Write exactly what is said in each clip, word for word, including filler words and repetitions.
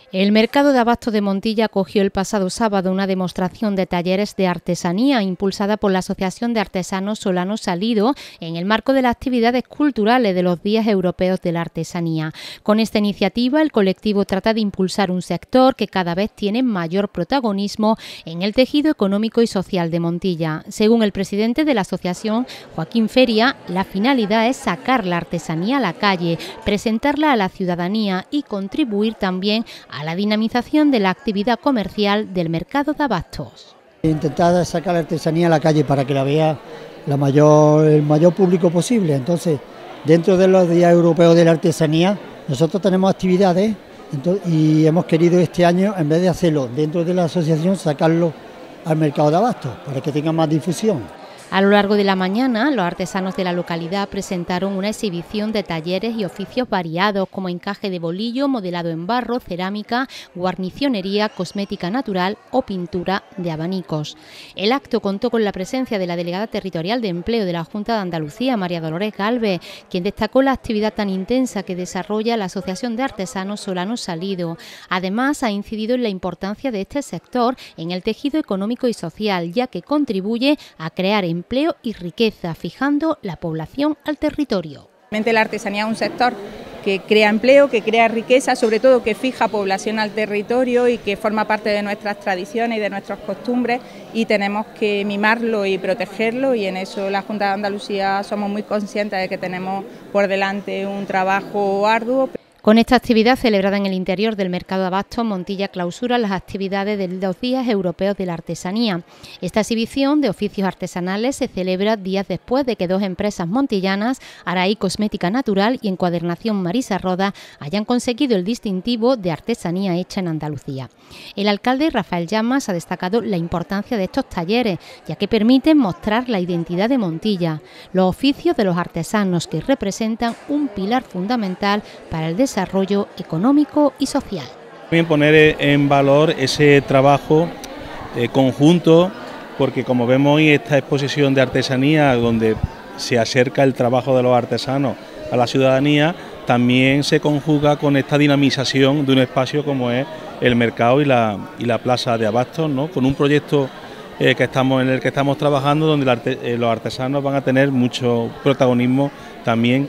El mercado de abastos de Montilla acogió el pasado sábado una demostración de talleres de artesanía impulsada por la Asociación de Artesanos Solano Salido en el marco de las actividades culturales de los Días Europeos de la Artesanía. Con esta iniciativa, el colectivo trata de impulsar un sector que cada vez tiene mayor protagonismo en el tejido económico y social de Montilla. Según el presidente de la asociación, Joaquín Feria, la finalidad es sacar la artesanía a la calle, presentarla a la ciudadanía y contribuir también a la dinamización de la actividad comercial del mercado de abastos. Intentar sacar la artesanía a la calle para que la vea la mayor, el mayor público posible. Entonces, dentro de los Días Europeos de la Artesanía, nosotros tenemos actividades entonces, y hemos querido este año, en vez de hacerlo dentro de la asociación, sacarlo al mercado de abastos para que tenga más difusión. A lo largo de la mañana, los artesanos de la localidad presentaron una exhibición de talleres y oficios variados como encaje de bolillo, modelado en barro, cerámica, guarnicionería, cosmética natural o pintura de abanicos. El acto contó con la presencia de la delegada territorial de empleo de la Junta de Andalucía, María Dolores Galvez, quien destacó la actividad tan intensa que desarrolla la Asociación de Artesanos Solano Salido. Además, ha incidido en la importancia de este sector en el tejido económico y social, ya que contribuye a crear empleo y riqueza, fijando la población al territorio. La artesanía es un sector que crea empleo, que crea riqueza, sobre todo que fija población al territorio y que forma parte de nuestras tradiciones y de nuestras costumbres, y tenemos que mimarlo y protegerlo, y en eso la Junta de Andalucía somos muy conscientes de que tenemos por delante un trabajo arduo. Con esta actividad celebrada en el interior del mercado de abastos, Montilla clausura las actividades de los Días Europeos de la Artesanía. Esta exhibición de oficios artesanales se celebra días después de que dos empresas montillanas, Araí Cosmética Natural y Encuadernación Marisa Roda, hayan conseguido el distintivo de artesanía hecha en Andalucía. El alcalde Rafael Llamas ha destacado la importancia de estos talleres, ya que permiten mostrar la identidad de Montilla, los oficios de los artesanos que representan un pilar fundamental para el desarrollo desarrollo económico y social. También poner en valor ese trabajo eh, conjunto, porque como vemos hoy esta exposición de artesanía donde se acerca el trabajo de los artesanos a la ciudadanía, también se conjuga con esta dinamización de un espacio como es el mercado y la, y la plaza de abastos, ¿no? Con un proyecto eh, que estamos, en el que estamos trabajando donde arte, eh, los artesanos van a tener mucho protagonismo también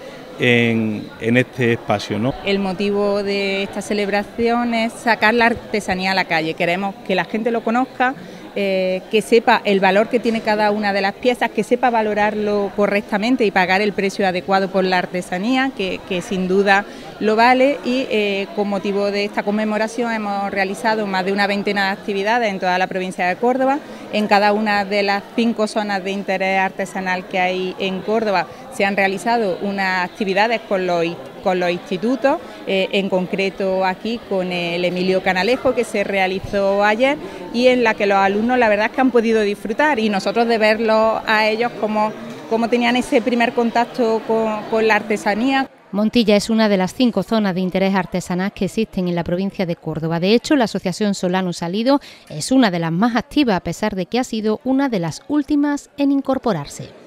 En, en este espacio, ¿no? El motivo de esta celebración es sacar la artesanía a la calle. Queremos que la gente lo conozca, eh, que sepa el valor que tiene cada una de las piezas, que sepa valorarlo correctamente y pagar el precio adecuado por la artesanía, que, que sin duda lo vale, y eh, con motivo de esta conmemoración hemos realizado más de una veintena de actividades en toda la provincia de Córdoba. En cada una de las cinco zonas de interés artesanal que hay en Córdoba se han realizado unas actividades con los, con los institutos, eh, en concreto aquí con el Emilio Canalejo, que se realizó ayer y en la que los alumnos la verdad es que han podido disfrutar, y nosotros de verlos a ellos como, como tenían ese primer contacto con, con la artesanía. Montilla es una de las cinco zonas de interés artesanal que existen en la provincia de Córdoba. De hecho, la Asociación Solano Salido es una de las más activas, a pesar de que ha sido una de las últimas en incorporarse.